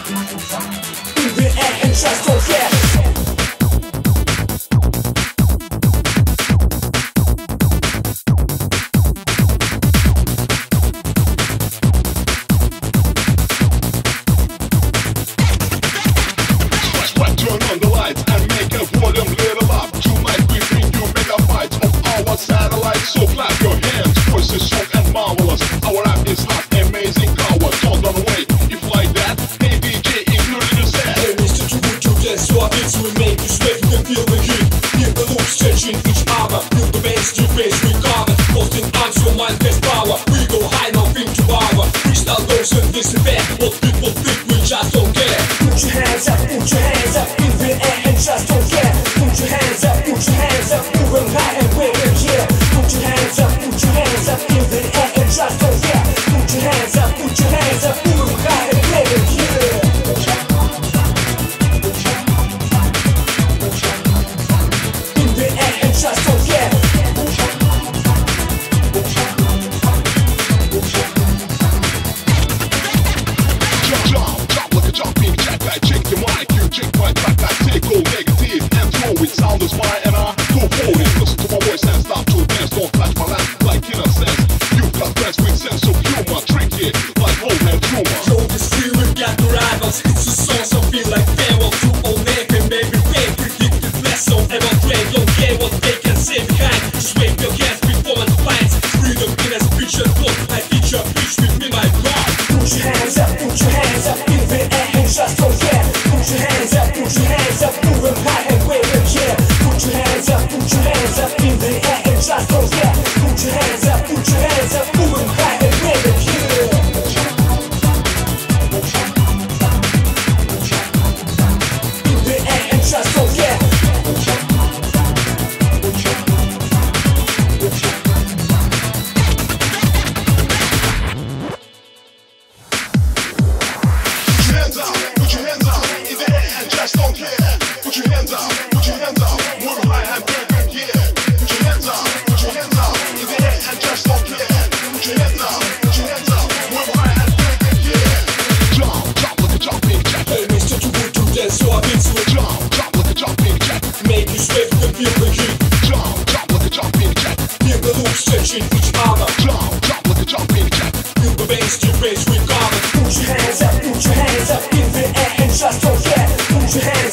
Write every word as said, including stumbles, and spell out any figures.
In the air and just don't care. Turn on the lights and make a volume little up. Tonight we bring you megabytes of our satellites. So clap your hands, voices strong and marvelous. Our rap is hot, amazing power. Don't run away if like that. Hey D J, including the set. Hey mister, to would you dance so our beats will make you sweat. You can feel the heat, hear the loop stretching each hour. Feel the bass, your face recover. Posting arms, your mind has power. We go high, nothing to bother. Freestyle goes and disappear. What people think, we just don't care. Put your hands up, put your hands up in the air and just don't care. Put your hands up, put your hands up, move them high and wave them here. Put your hands up, put your hands up in the air and just don't care. Put your hands up, put your hands up, move them high and wave them here. In the air and just don't care. Jump, jump like a jumping jack. I check the mic, you check my track. I take all negative and throw it. Sound is mine and I go for it. Listen to my voice and stop to dance. Don't touch my land like innocence. You got friends with sense of humor. Tricky like old man humor. Yo, this free, we've got the rivals. It's a song, so feel like farewell to old name and baby fame. Predicted less so ever trade. Don't care what they can say behind. Just wave your hands before it finds. Freedom in a speech and thought. I feature preach with me, my God. Put your hands up, put your hands up in the air and just don't care. Put your hands up, put your hands up, move them high and wave them here. Put your hands up, put your hands up in the air and just don't care. Put your hands up, put your hands up, move them high and wave them here. In the air and just don't care. Hands up, put your hands up in the air and just don't care. Put your hands up, put your hands up, move high and wave them here. Put your hands up, put your hands up in the air and just don't care. Put your hands up, put your hands up, move high and wave them here. Jump, jump like a jumping jack. Hey mister, to would you dance so our beats will Jump, jump like a jumping jack. make you sweat. You can feel the heat, Jump, jump like a jumping jack. hear the loop stretching each hour. Jump, jump like a jumping jack. Feel the bass, your face recover. Put your hands up, put your hands up in the air and just don't care. Put your hands